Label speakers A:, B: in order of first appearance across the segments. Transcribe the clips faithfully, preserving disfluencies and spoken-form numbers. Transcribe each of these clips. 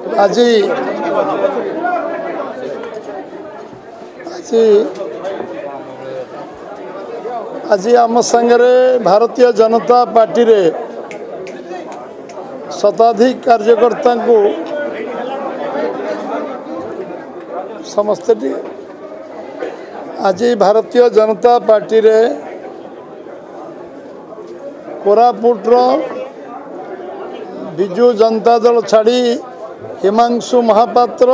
A: आज आज आज आम संगे भारतीय जनता पार्टी रे शताधिक कार्यकर्ता को समस्ते आज भारतीय जनता पार्टी रे कोरापुटर विजु जनता दल छाड़ी हिमांशु महापात्र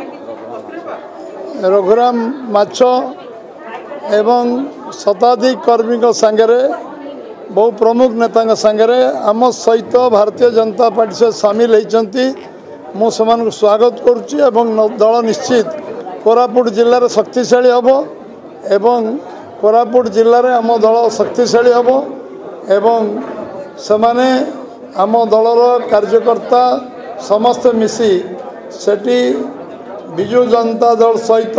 A: रघुराम माछ एवं शताधिक कर्मी सांगे बहु प्रमुख नेता सांगे आम सहित भारतीय जनता पार्टी से सामिल होती मु से स्वागत करुच्ची दल निश्चित कोरापुट जिले शक्तिशाली हम एवं कोरापुट जिले में आम दल शक्तिशाली हम एवं सेमाने आम दलर कार्यकर्ता समस्त मिसी सेठी विजु जनता दल सहित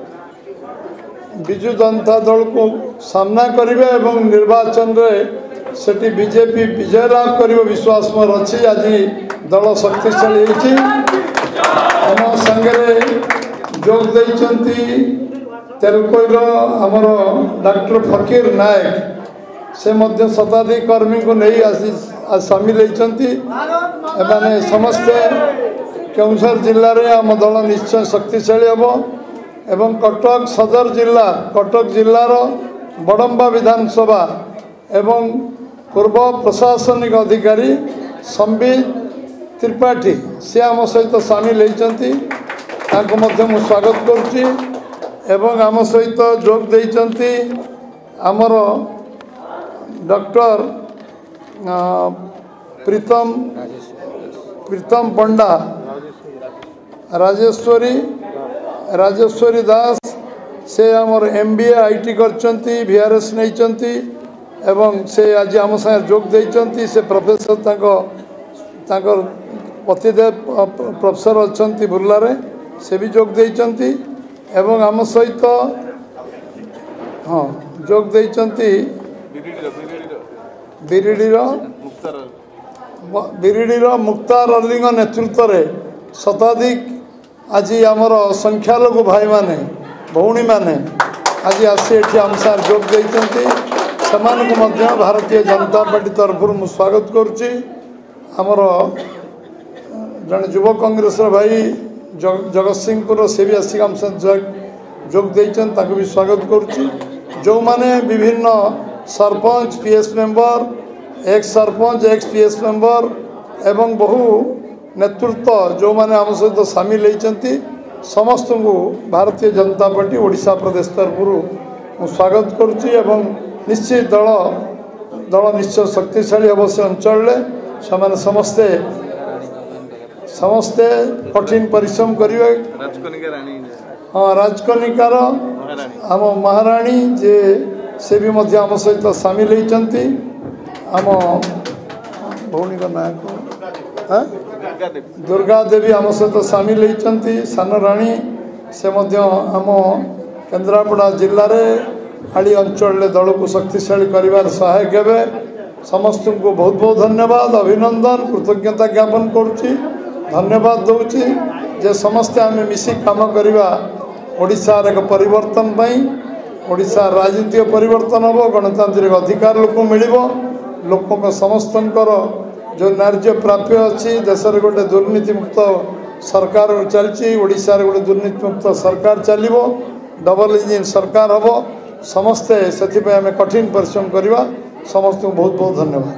A: विजु जनता दल को सामना करेंगे एवं निर्वाचन रे सेठी बीजेपी विजय लाभ कर विश्वास मोर अच्छी आज दल शक्तिशाली होती आम संगे जोग देइचंती तेलुकोईर आमर डॉक्टर फकीर नायक से मध्य शताधिक कर्मी को नहीं आसी सामिल होती समस्ते केउंझर जिले में आम दल निश्चय शक्तिशाली हम एवं कटक सदर जिला कटक जिलार बड़म्बा विधानसभा एवं पूर्व प्रशासनिक अधिकारी संबित त्रिपाठी से आम सहित सामिल होती स्वागत करुच्ची एवं आम सहित जोग देइचंती आमर डॉक्टर प्रीतम प्रीतम पंडा राजेश्वरी राजेश्वरी दास से आमर एमबीए आईटी करचंती वीआरएस नहीं एवं से आज आम साथ जोग देइचंती से प्रोफेसर ताको ताको पतिदेव प्रोफेसर अच्छंती बुर्ला रे से भी जोग देइचंती एवं आम सहित हाँ जोग देइचंती बिरिडीर बिरिडीर मुक्तार अली नेतृत्व में शताधिक आज आमर संख्यालघु भाई माने भौणी माने आज आसी आम सार जोग देइचंती सेमानकु मध्य भारतीय जनता पार्टी तरफ मु स्वागत करुच्ची आमर जन युव कांग्रेस भाई जग जगत सिंहपुर से भी आसिक आम साथ जोग देइचन ताकु भी स्वागत करुच्ची जो माने विभिन्न sarpanch PS member ex sarpanch ex PS member एवं बहु नेतृत्व जो माने आम सहित सामिल होती समस्त को भारतीय जनता पार्टी ओडिशा प्रदेश तरफ स्वागत करुच्ची एवं निश्चित दल दल निश्चय शक्तिशाली हम से अंचल से समस्ते समस्ते कठिन परिश्रम करेंगे हाँ राजकनिकार आम महाराणी जे से भी मध्य आम सहित सामिल होती आम भौणी ना हाँ दुर्गा देवी आम सहित सामिल होती सान राणी से मध्य आम केन्द्रापड़ा जिले में आड़ी अंचल दल को शक्तिशाली कर सहायक हे समस्त को बहुत बहुत धन्यवाद अभिनंदन कृतज्ञता ज्ञापन करुच्ची धन्यवाद दूची जे समस्ते आम मिसी काम करवा ओडिशार एक परिवर्तन ओडिशा राजनीतिक परिवर्तन हम गणतांत्रिक अधिकार लोक मिल लोक समस्त जो न्याय्य प्राप्य अच्छी देश में गोटे दुर्नीति मुक्त सरकार चलती ओडिशा रे गोटे दुर्नीति मुक्त सरकार चलो डबल इंजिन सरकार हम समस्ते से आम कठिन परिश्रम करवा समस्त को बहुत बहुत धन्यवाद।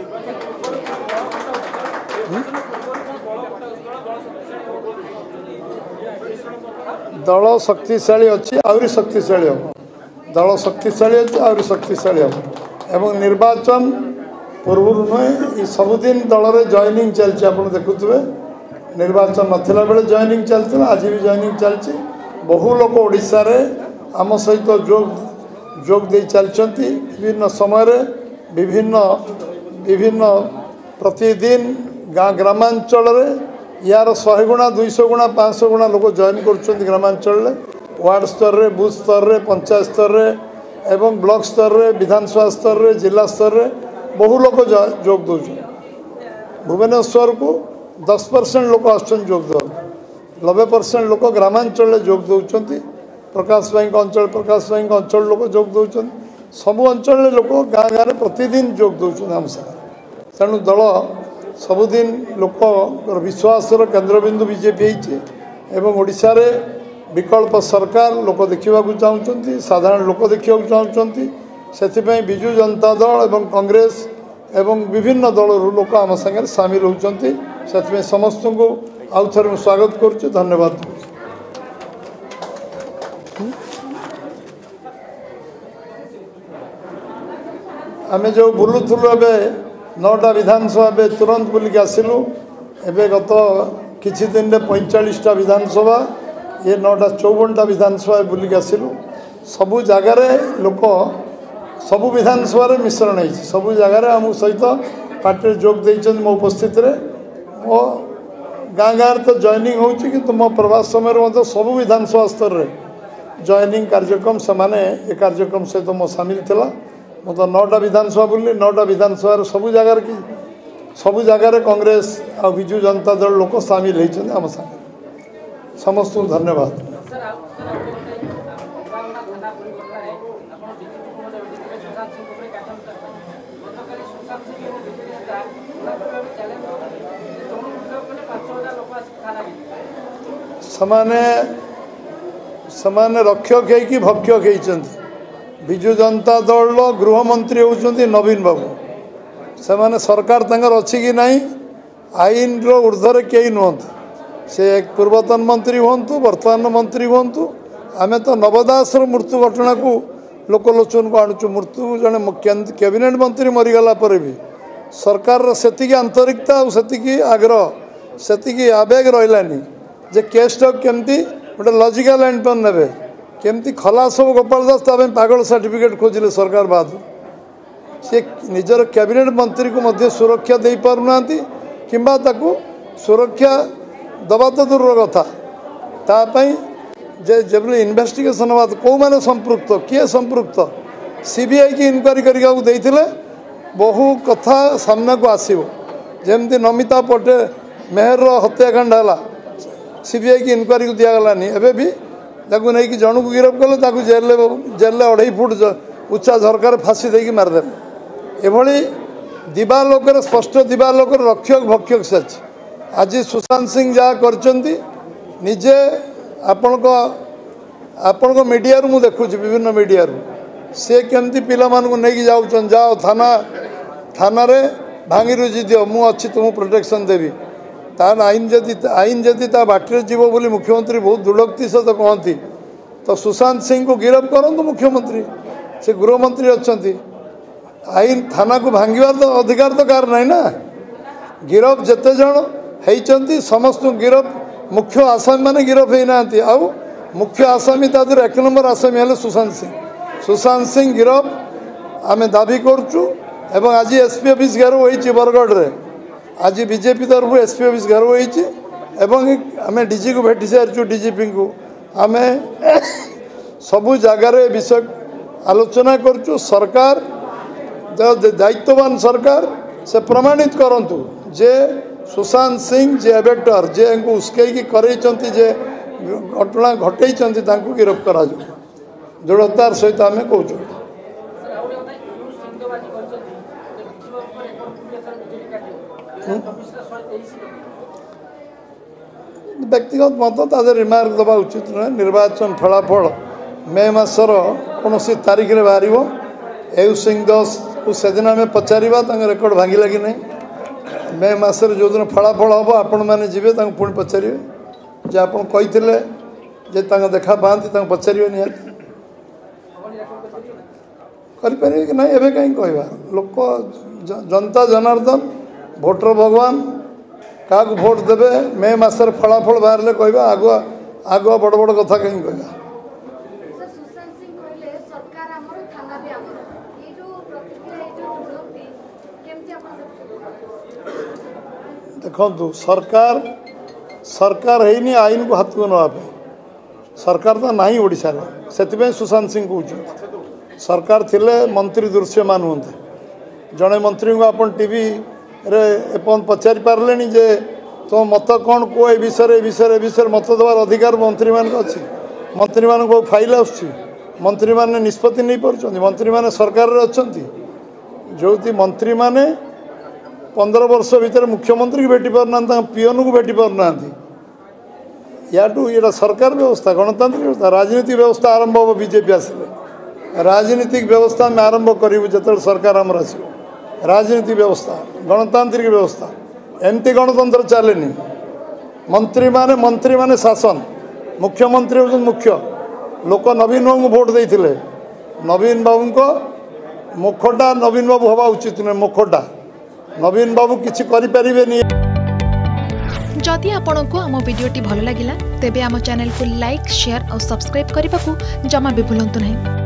A: दल शक्तिशाली अच्छी आहरी शक्तिशाली हम दल शक्तिशाली अच्छी आहरी शक्तिशाली हम एवं निर्वाचन पूर्व नुहे सबुदिन दल में जॉइनिंग चलती आप देखुए निर्वाचन नाला बेले जॉइनिंग चलती आज भी जॉइनिंग चलती बहु लोक ओडिशा रे आम सहित जोग जोग दे चलती विभिन्न समय विभिन्न विभिन्न प्रतिदिन गाँ ग्रामांचल यार शहे गुणा दुईश गुणा पाँच सौ गुणा लोक जॉइन कर ग्रामांचल वार्ड स्तर रे बूथ स्तर रे पंचायत स्तर रे एवं ब्लॉक स्तर रे विधानसभा स्तर रे जिला स्तर रे बहु लोक जोग दौर भुवनेश्वर को दस परसेंट लोक आसुन जोग देवा नब्बे परसेंट लोक ग्रामांचल जोग दौरान प्रकाश भाई अंचल प्रकाश भाई अंचल लोक जोग दौरान सबू अंचल लोक गाँ गाँव प्रतिदिन जोग दौरान आम सागर तेणु दल सबुदिन लोक विश्वासर केन्द्रबिंदु बीजेपी एवं ओडिशा रे विकल्प सरकार लोक देखा चाहते साधारण लोक देखा चाहते से विजु जनता दल एवं कांग्रेस एवं विभिन्न दल लोक आम सागर सामिल होती से समस्त को आउ थे स्वागत करुच्चे धन्यवाद। आम जो बुलूलु ए नौटा विधानसभा तुरंत बुलिक आसिलु एवं गत किछि दिन में पैंचालीसटा विधानसभा ये नौटा चौवनटा विधानसभा बुलिक आसिलु सबु जगार लोक सबु विधानसभा मिश्रण है सबु जगार आम सहित पार्टी जोग देते मो उपस्थित रे मो गाँ गाँव तो जॉइनिंग होची कि मो प्रवास समय सबु विधानसभा स्तर रे जॉइनिंग कार्यक्रम से ए कार्यक्रम सहित मो सामिल थिला मो तो नौटा विधानसभा बुल्ली नौटा विधानसभा सबु जगार कि सबु जगार कांग्रेस आ विजु जनता दल लोक सामिल होती आम सागर समस्त धन्यवाद। समाने समाने रक्षक है कि भक्षक होती विजु जनता दल गृहमंत्री होती नवीन बाबू से सरकार तंगर अच्छी कि नहीं आईन रो ऊर्ध्वर कई नुहत से पूर्वतन मंत्री हूँ वर्तमान मंत्री हूँ आम तो नवदास मृत्यु घटना को लोकलोचन को आणुचु मृत्यु जड़े कैबिनेट मंत्री मरीगला पर भी सरकार से आंतरिकता और से आग्रह से आवेग रही जे केसटा केमती गोटे लजिकाल एंड पर ने केमती खलास हो गोपाल दास पागल सर्टिफिकेट खोजिले सरकार बाद सी निजर कैबिनेट मंत्री को मध्य सुरक्षा दे पारना किंबा ताकू सुरक्षा दबा तो दूर कथा तापाई जे जब इन्वेस्टिगेशन हवा कौ मैंने संपृक्त किए संपृक्त सीबीआई की इनक्वारी करते बहु कथा सामना को आसो जमती नमिता पटेल मेहर हत्याकांड है सीबीआई की इनक्वारी को दिगलानी एवं भी नहीं कि जन को गिरफ्त कले जेल जेल अढ़ाई फुट उच्चा झरकार फाँसी देकी मारदे एभली दिवालोकर स्पष्ट दिवालोकर रक्षक भक्षक से आज सुशांत सिंह जहाँ करचंती निजे आपण को आपण को मीडिया रू मु देखुची विभिन्न मीडिया रू से केमती पिला मान को नहीं जाऊँ जाओ थाना थाना रे भांगी रुजी दियो मु अच्छी तुम प्रोटेक्शन देवी तार आईन जदि आईन जदि ता बाटर जीव बोली मुख्यमंत्री बहुत दुर्लक्ति सहित कहती तो सुशांत सिंह को गिरफ्त करंतु मुख्यमंत्री से गृहमंत्री अच्छी आईन थाना को भांगार तो अधिकार तो कार नहीं ना गिरफ्त जिते जन होती समस्त गिरफ्त मुख्य आसामी मैंने गिरफ्त होना आउ मुख्य आसामी तादर एक नंबर आसामी है सुशांत सिंह सुशांत सिंह गिरफ्त आम दाबी करुचु एवं आज एसपी ऑफिस घेराव होती बरगढ़ रे आज बीजेपी तरफ एसपी ऑफिस घेराव होती एवं आम डीजी को भेटी सारी डीजीपी को आम सबु जगार विषय आलोचना करुचु सरकार दायित्ववान सरकार से प्रमाणित करंतु जे सुशांत सिंह जे एबेक्टर जे उस्कई करते जे घटना घटई गिरफ्त करा दृढ़तार सहित आम कहूँ व्यक्तिगत मत तादर रिमार्क दबा उचित नुहे निर्वाचन फलाफल मे मसर कौन तारीख में बाहर एयू सिंह दस को सेदिन आम पचार रेकर्ड भांगिला कि नहीं मे मसर जो दिन फलाफल हम आपण मैंने जी पुणी पचारे जे आप कही देखा पाती पचारे निहत करें कि नहीं एवं कहीं कहवा लोक जनता जनार्दन भोटर भगवान क्या भोट देवे मे मसर फलाफल बाहर कहवा आगुआ आगुआ बड़ बड़ कथा कहीं कहवा देखु सरकार सरकार है आईन को हाथ को नापे सरकार तो ना ओडिशा से सुशांत सिंह कहते सरकार थिले मंत्री दृश्यमान होते जड़े मंत्री को आप टीवी रे एपन पचारि पारे जे तो मत कौन को ए विषय ए विषय ए विषय मत देवार अधिकार मंत्री मान अच्छी मंत्री मान फाइल आस मंत्री मैंने निष्पत्ति नहीं पार्छ मंत्री मैंने सरकार अच्छा जो मंत्री मैंने पंद्रह वर्ष भितर मुख्यमंत्री को भेटी पारना पीएन को भेटी पारना याटू ये सरकार व्यवस्था गणतांत्रिक व्यवस्था राजनीतिक व्यवस्था आरंभ हम बीजेपी आसिले राजनीतिक व्यवस्था में आरंभ करूँ जो सरकार आमर आस राजनीतिक व्यवस्था गणतांत्रिक व्यवस्था एमती गणतंत्र चले मंत्री माने मंत्री माने शासन मुख्यमंत्री हूँ मुख्य लोक नवीन बाबू को भोट देते नवीन बाबू को मुखटा नवीन बाबू हवा उचित नुहे मुखटा नवीन बाबू किसी करें।
B: जदि आपंक आम भिडी भल लगा तेब आम चैनल को लाइक शेयर और सब्सक्राइब करने को जमा भी भूलु नहीं।